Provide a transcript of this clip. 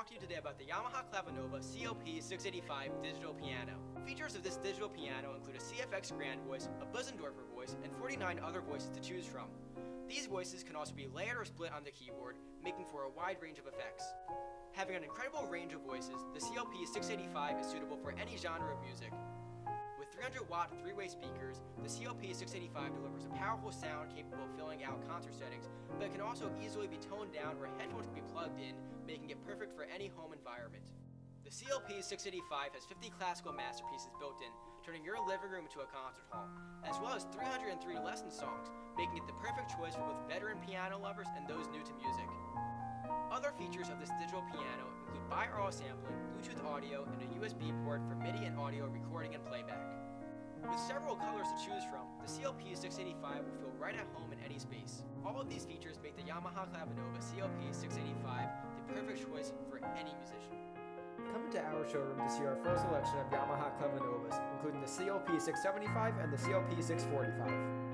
talk to you today about the Yamaha Clavinova CLP685 digital piano. Features of this digital piano include a CFX Grand voice, a Bösendorfer voice, and 49 other voices to choose from. These voices can also be layered or split on the keyboard, making for a wide range of effects. Having an incredible range of voices, the CLP685 is suitable for any genre of music. With 300-watt three-way speakers, the CLP685 delivers a powerful sound capable of filling out concert settings, but it can also easily be toned down where headphones can be plugged in, making it perfect for any home environment. The CLP685 has 50 classical masterpieces built in, turning your living room into a concert hall, as well as 303 lesson songs, making it the perfect choice for both veteran piano lovers and those new to music. Other features of this digital piano include binaural sampling, Bluetooth audio, and a USB port for MIDI and audio recording and playback. With several colors to choose from, the CLP685 will feel right at home in any space. All of these features make the Yamaha Clavinova CLP685 the perfect choice for any musician. Come into our showroom to see our full selection of Yamaha Clavinovas, including the CLP675 and the CLP645.